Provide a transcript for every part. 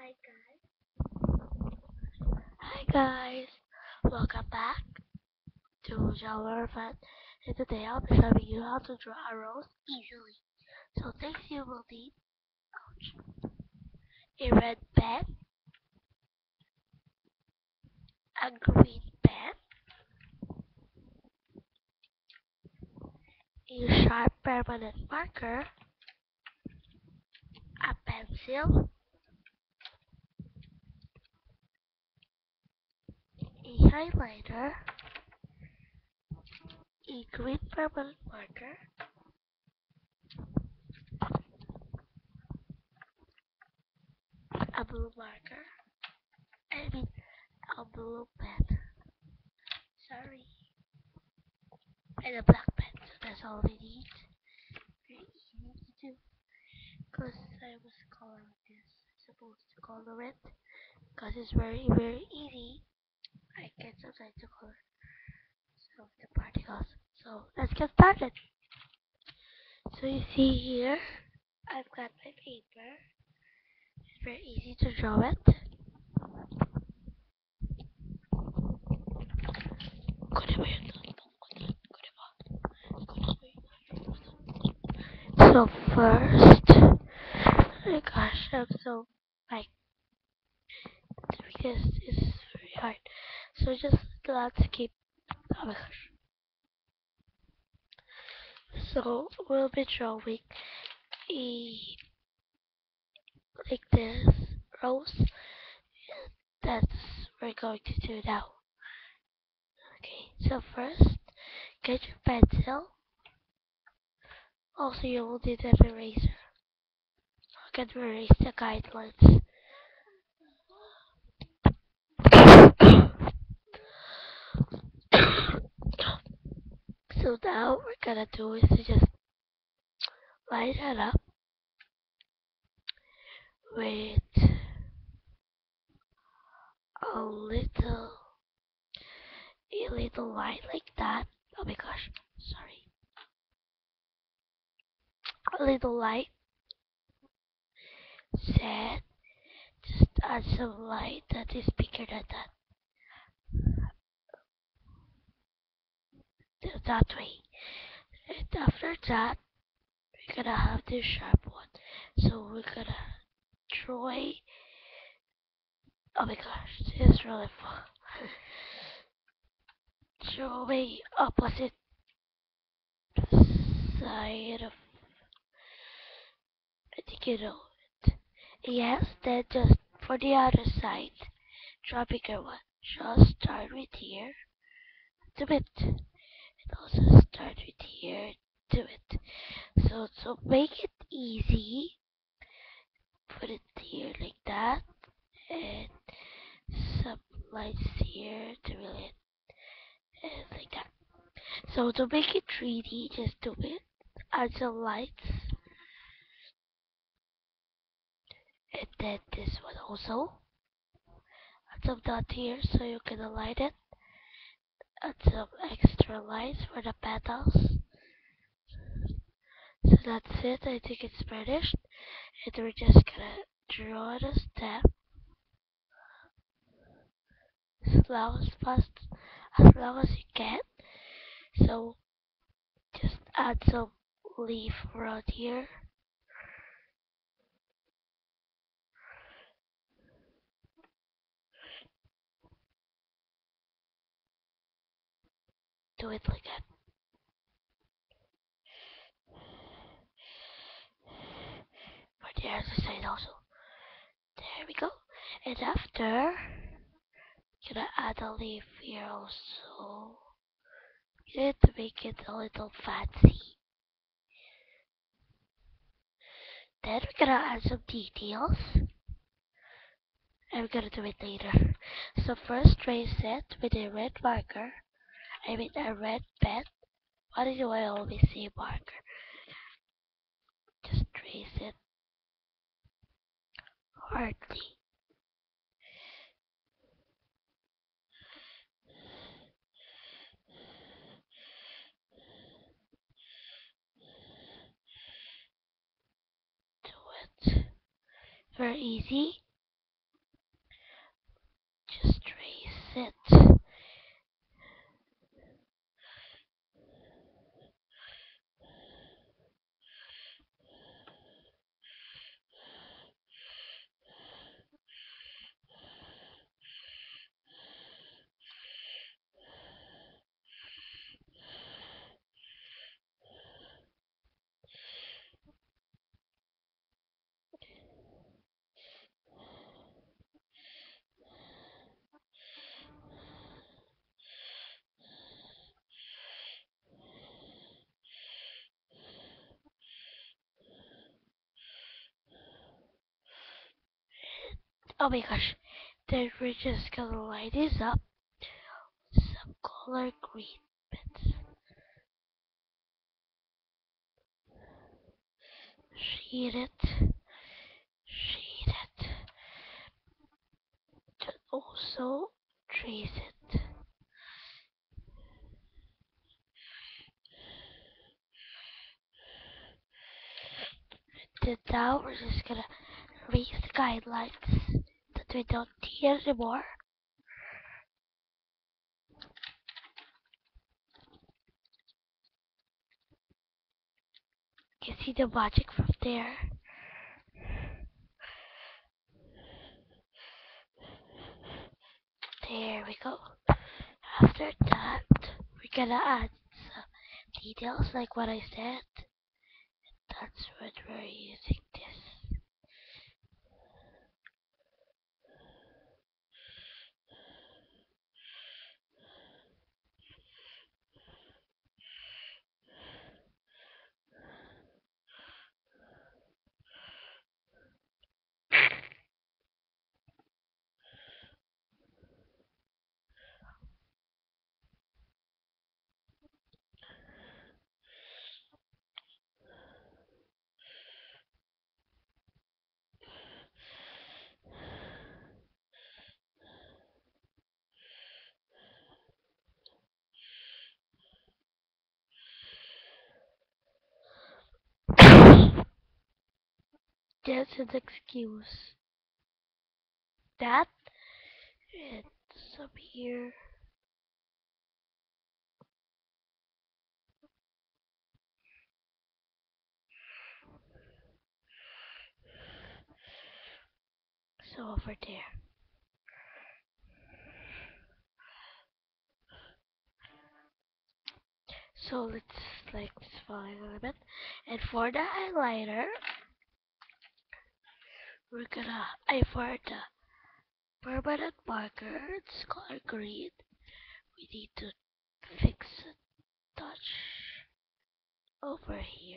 Hi guys, welcome back to Shower Fun, and today I'll be showing you how to draw arrows easily. So things you will need: a red pen, a green pen, a sharp permanent marker, a pencil, a highlighter, a green permanent marker, a blue marker, I mean a blue pen, sorry, and a black pen. So that's all we need. Very easy to do. Because I was coloring this, supposed to color it, because it's very easy. I can sometimes to color some of the particles. So let's get started. So you see here, I've got my paper. It's very easy to draw it. So first, oh my gosh, I'm so like because it's very hard. So just landscape. Oh my gosh. So we'll be drawing a like this rose. That's we're going to do now. Okay, so first get your pencil. Also you will need an eraser. I can erase the guidelines. So now what we're gonna do is to just line it up with a little line like that. Oh my gosh, sorry. A little line set. Just add some line that is bigger than that way. And after that, we're gonna have this sharp one. So we're gonna draw. Oh my gosh, this is really fun. Draw a opposite side of. I think you know it. Yes, then just for the other side, draw a bigger one. Just start with here, do it, and also start with here, do it. So to make it easy, put it here like that, and some lights here to really and like that. So to make it 3D, just do it. Add some lights, and then this one also. Add some dot here so you can align it. Add some extra lights for the petals. So that's it. I think it's finished, and we're just gonna draw the stem slow as fast as long as you can. So just add some leaf around here. Do it like that. For the other side also. There we go. And after, gonna add a leaf here also. You need to make it a little fancy. Then we're gonna add some details. And we're gonna do it later. So first trace it with a red marker. I mean a red pen. Why do I always say marker? Just trace it hardly. Do it. Very easy. just trace it. Oh my gosh, then we're just gonna line this up with some color green bits. Shade it, shade it, and also trace it. Then now we're just gonna erase the guidelines that we don't need anymore. You can see the magic from there. There we go. After that, we're gonna add some details like what I said. That's what we're using this. Just an excuse. That and some here. So over there. So let's like this fine a little bit. And for the highlighter, we're gonna for the permanent marker, it's color green. We need to fix a touch over here.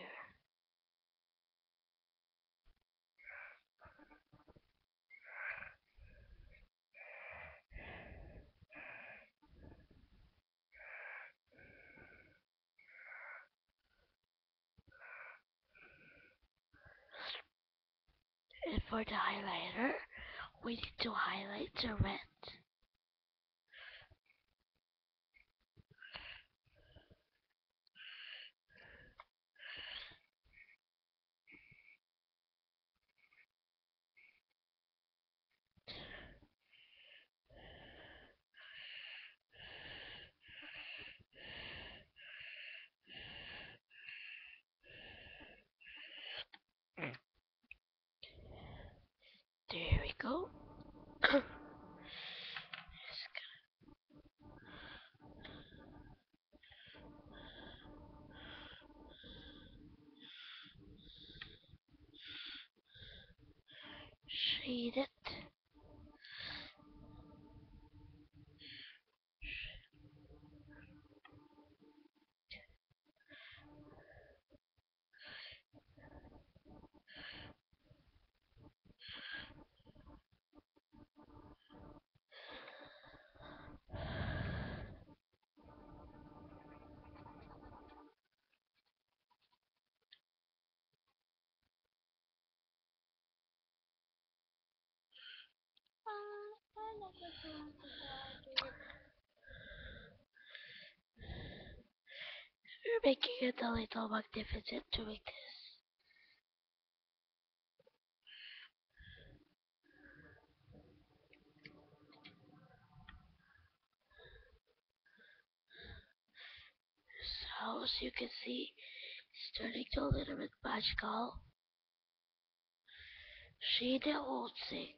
And for the highlighter, we need to highlight the red. There we go. Just shade it. We're making it a little magnificent to make this. you can see, it's turning to a little bit magical. She the old sink.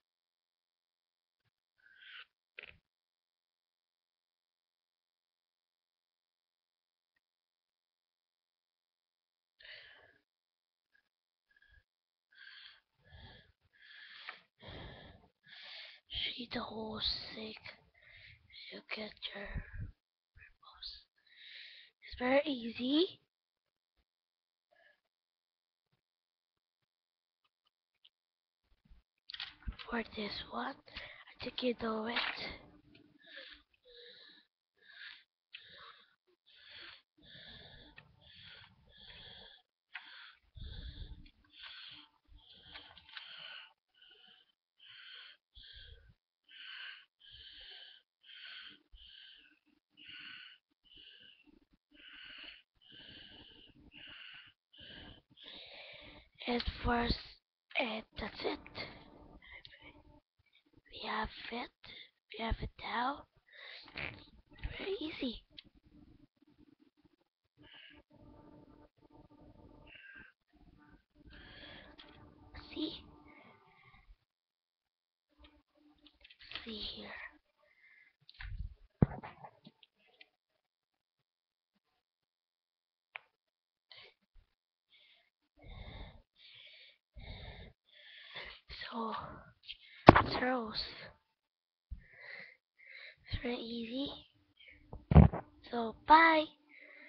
She the whole sink. You get your purpose. It's very easy. For this one, I think you know it. And first, and that's it. We have it. We have it now. Very easy. See? See here. So, it's rose. It's very easy. So, bye.